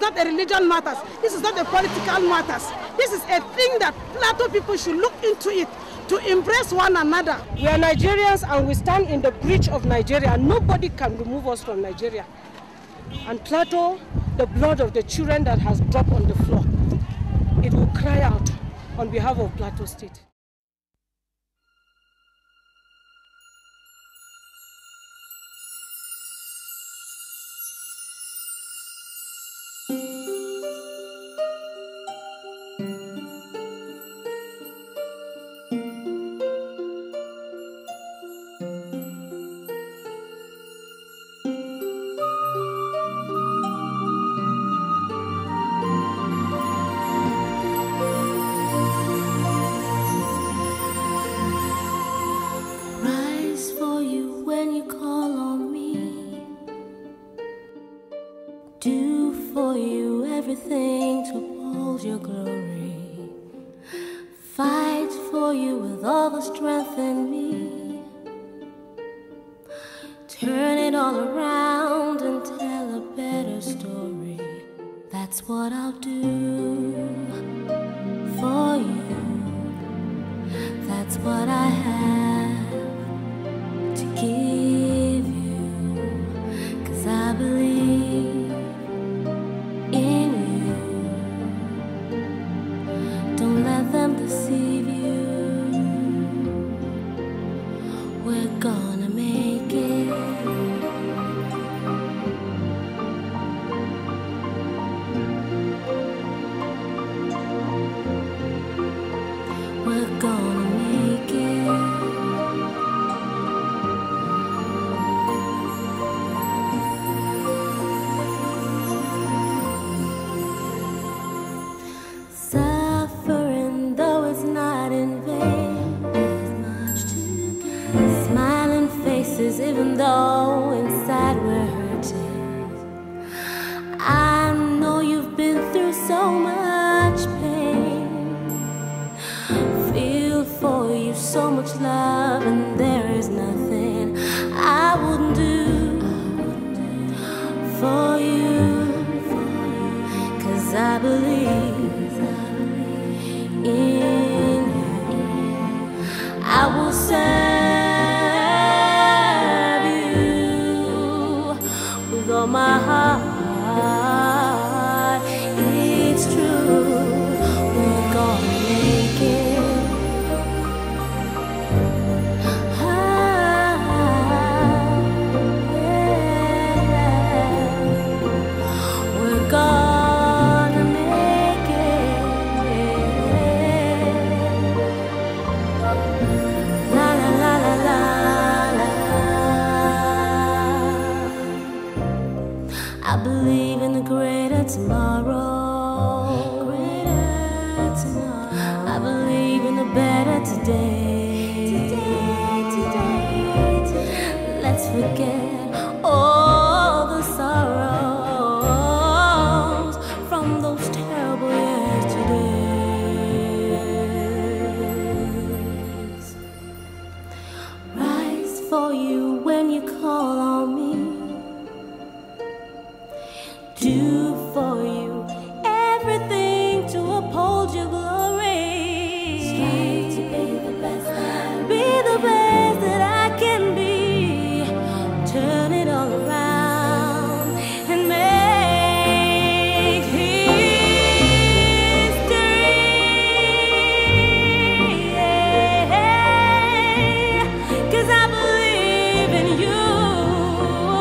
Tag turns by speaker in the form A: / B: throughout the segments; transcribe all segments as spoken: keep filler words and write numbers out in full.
A: not a religion matters. This is not a political matters. This is a thing that Plateau people should look into it, to embrace one another. We are Nigerians and we stand in the breach of Nigeria. Nobody can remove us from Nigeria. And Plateau, the blood of the children that has dropped on the floor, it will cry out on behalf of Plateau State.
B: Cause I believe in you.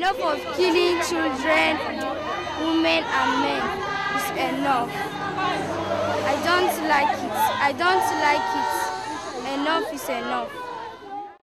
B: Enough of killing children, women and men is enough. I don't like it. I don't like it. Enough is enough.